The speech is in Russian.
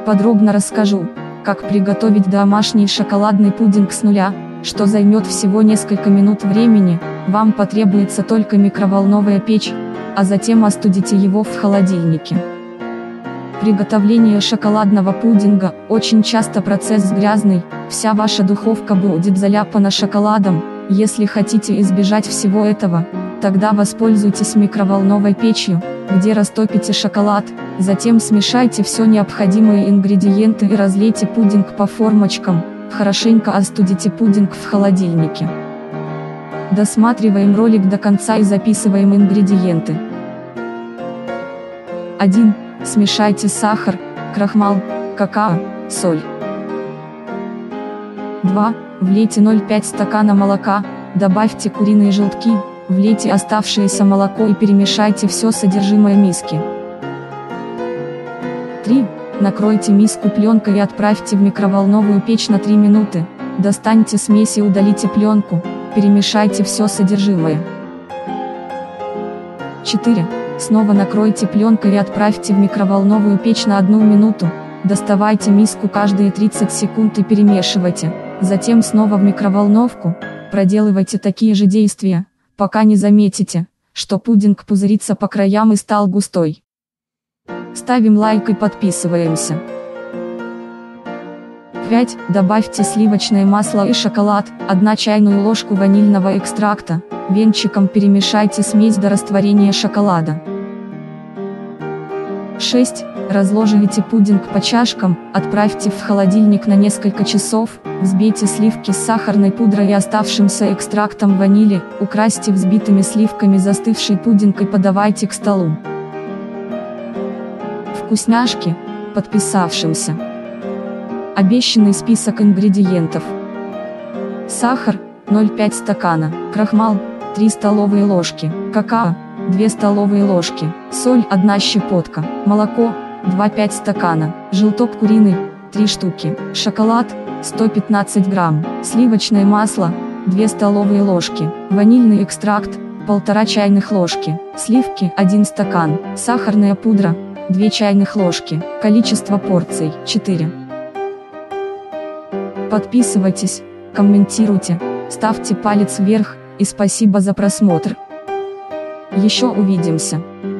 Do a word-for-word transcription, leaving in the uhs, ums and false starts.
Подробно расскажу, как приготовить домашний шоколадный пудинг с нуля, что займет всего несколько минут времени. Вам потребуется только микроволновая печь, а затем остудите его в холодильнике. Приготовление шоколадного пудинга – очень часто процесс грязный, вся ваша духовка будет заляпана шоколадом. Если хотите избежать всего этого, тогда воспользуйтесь микроволновой печью, где растопите шоколад, затем смешайте все необходимые ингредиенты и разлейте пудинг по формочкам, хорошенько остудите пудинг в холодильнике. Досматриваем ролик до конца и записываем ингредиенты. один. Смешайте сахар, крахмал, какао, соль. два. Влейте ноль целых пять десятых стакана молока, добавьте куриные желтки, влейте оставшееся молоко и перемешайте все содержимое миски. три. Накройте миску пленкой и отправьте в микроволновую печь на три минуты, достаньте смесь и удалите пленку, перемешайте все содержимое. четыре. Снова накройте пленкой и отправьте в микроволновую печь на одну минуту, доставайте миску каждые тридцать секунд и перемешивайте, затем снова в микроволновку, проделывайте такие же действия, пока не заметите, что пудинг пузырится по краям и стал густой. Ставим лайк и подписываемся. пять. Добавьте сливочное масло и шоколад, одну чайную ложку ванильного экстракта, венчиком перемешайте смесь до растворения шоколада. шесть. Разложите пудинг по чашкам, отправьте в холодильник на несколько часов, взбейте сливки с сахарной пудрой и оставшимся экстрактом ванили, украсьте взбитыми сливками застывший пудинг и подавайте к столу. Вкусняшки, подписавшимся. Обещанный список ингредиентов. Сахар, ноль целых пять десятых стакана, крахмал, три столовые ложки, какао, две столовые ложки, соль, одна щепотка, молоко, два целых пять десятых стакана, желток куриный, три штуки, шоколад, сто пятнадцать грамм, сливочное масло, две столовые ложки, ванильный экстракт, полтора чайных ложки, сливки, один стакан, сахарная пудра, две чайных ложки, количество порций, четыре. Подписывайтесь, комментируйте, ставьте палец вверх, и спасибо за просмотр. Еще увидимся.